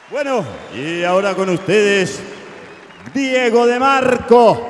Bueno, y ahora con ustedes, Diego de Marco.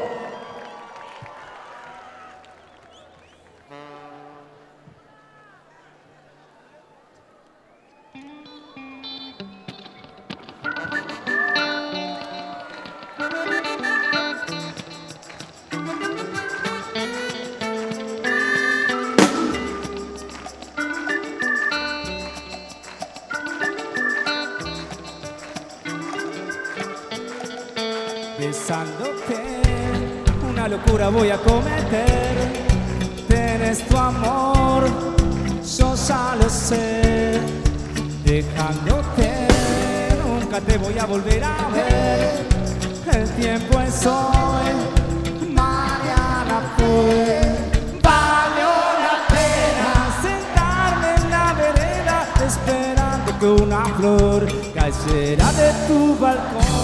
Besándote, una locura voy a cometer. Tienes tu amor, yo ya lo sé. Dejándote, nunca te voy a volver a ver. El tiempo es hoy, mañana fue. Valió la pena sentarme en la vereda, esperando que una flor cayera de tu balcón.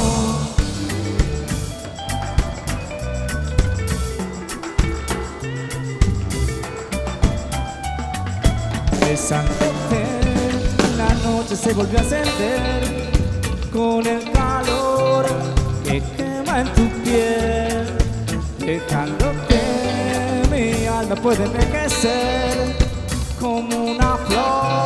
Besándote, la noche se volvió a encender con el calor que quema en tu piel. Dejándote, mi alma puede envejecer como una flor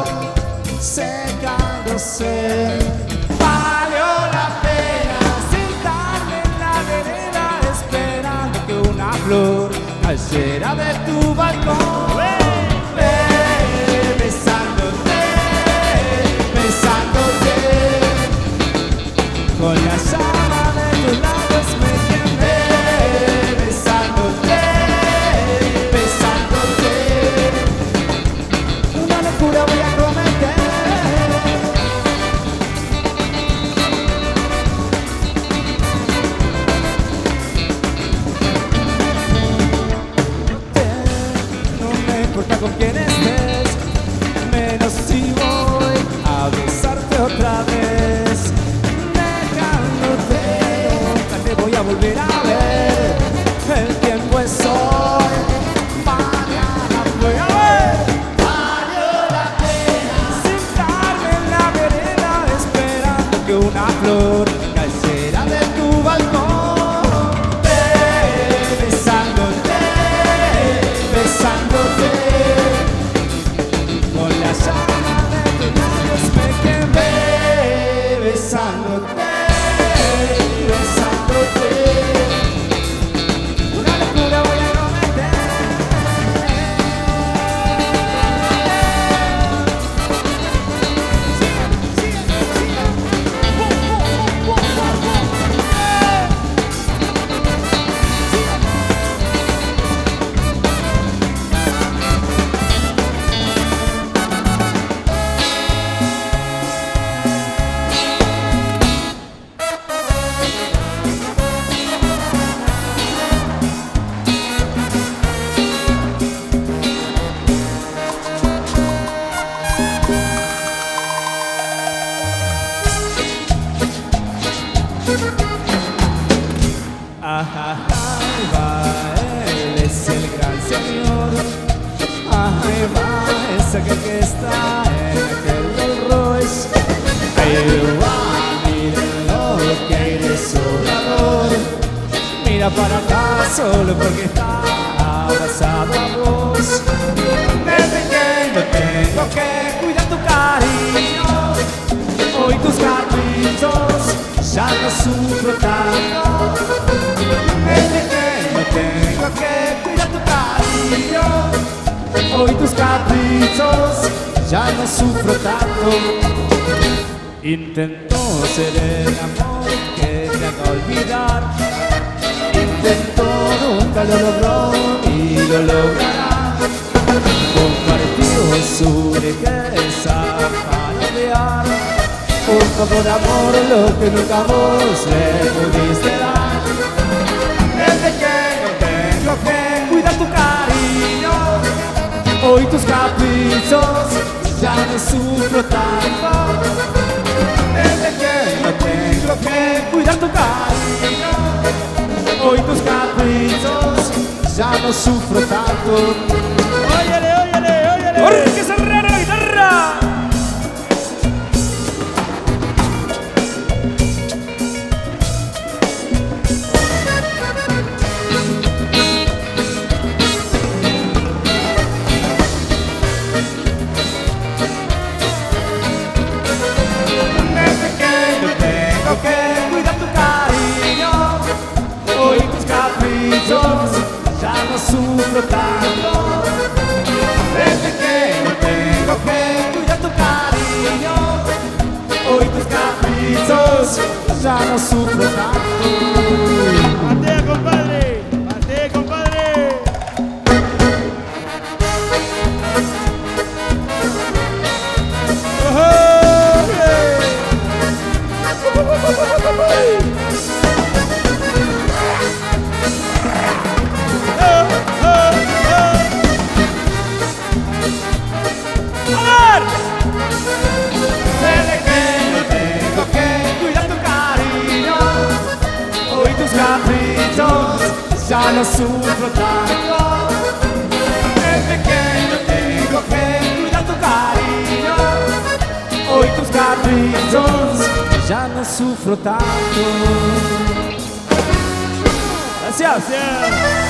secándose. Valió la pena sentarme en la vereda esperando que una flor cayera de tu balcón. Con la llama de tus labios me quemé, besándote, besándote. Una locura voy a cometer. No me importa con quién estés, menos si voy a besarte otra vez. Voy a volver a ver, el tiempo es hoy, mañana voy a ver. Valió la pena sentarme en la vereda esperando que una flor cayera de tu balcón. Besándote, besándote, con la llama de tus labios me quemé, besándote. Ahí va, él es el gran señor. Ahí va, esa que está en aquel Rolls Royce. Ahí va, miren lo que eres sobrador. Mira para acá solo porque está abrazado a vos. De pequeño tengo que cuidar tu cariño. Hoy tus caprichos ya no sufro tanto. Tengo que cuidar tu cariño. Hoy tus caprichos ya no sufro tanto. Intento ser el amor que te haga olvidar. Intento, nunca lo logró y lo logrará. Compartió su riqueza para odiar. Un poco de amor, lo que nunca vos le pudiste dar. Tengo que cuidar tu cariño. Hoy tus caprichos ya no sufro tanto. Desde que no tengo que cuidar tu cariño. Hoy tus caprichos ya no sufro tanto. Óyele, óyele, óyele. Jorge Serrano, la guitarra. sufro tanto. Desde que no tengo que cuidar tu cariño, hoy tus caprichos, ya no sufro tanto. Patea, compadre. Patea, compadre. Desde que no tengo que cuidar tu cariño, hoy tus caprichos, ya no sufro tanto. Desde que no tengo que cuidar tu cariño, hoy tus caprichos, ya no sufro tanto. Gracias.